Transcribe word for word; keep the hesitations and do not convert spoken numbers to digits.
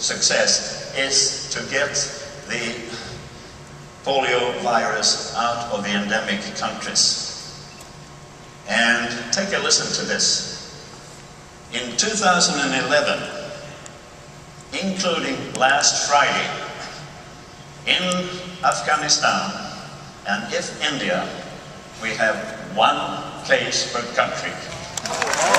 success is to get the polio virus out of the endemic countries. And take a listen to this. In two thousand eleven, including last Friday, in Afghanistan and if India, we have one case per country.